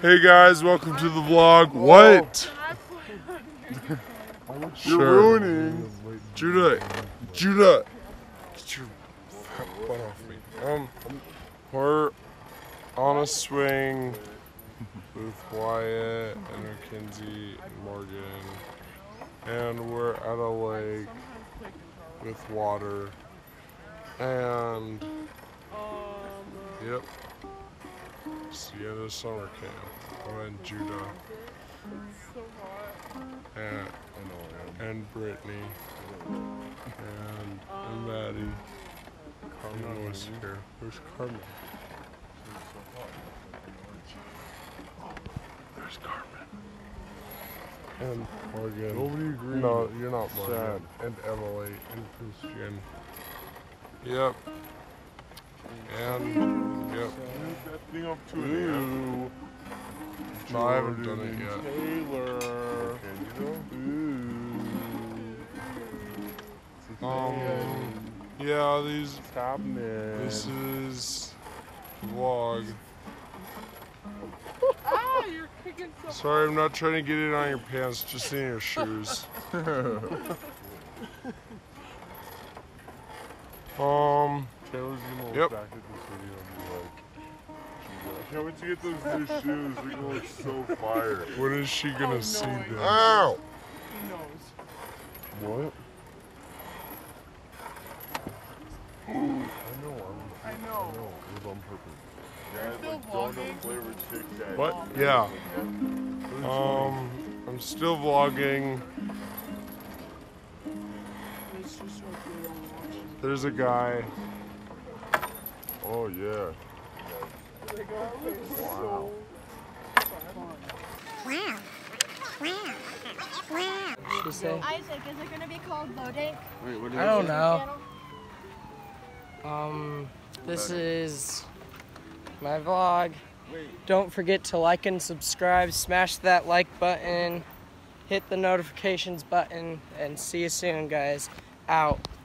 Hey guys, welcome to the vlog. What? You're ruining. Judah, get your fat butt off me. We're on a swing with Wyatt and Mackenzie and Morgan, and we're at a lake with water, and yep, it's the end of summer camp. And Judah and Brittany and Maddie. Carmen was here. Where's Carmen? There's Carmen. And Morgan. Nobody agreed. No, you're not Morgan. Sad. And Emily and Christian. Yep. And yep. Move that thing up to an end. No, I haven't done it yet. Taylor. Yeah, these. What's happening? This is vlog. Ah, you're kicking so Sorry, I'm not trying to get it on your pants, just in your shoes. Taylor's gonna look Yep. back at this video and be like, I can't wait to get those new shoes. They're gonna look so fire. When is she gonna see no. them? Ow! he knows. What? I know. I know. It was on purpose. You're still Donut vlogging. flavored Tic Tac. What? Yeah. I'm still vlogging. It's just what we don't watch. There's a guy. Oh yeah. Wow. She say? Isaac, is it gonna be called Loading? I don't know. This is my vlog. Don't forget to like and subscribe. Smash that like button. Hit the notifications button. And see you soon, guys. Out.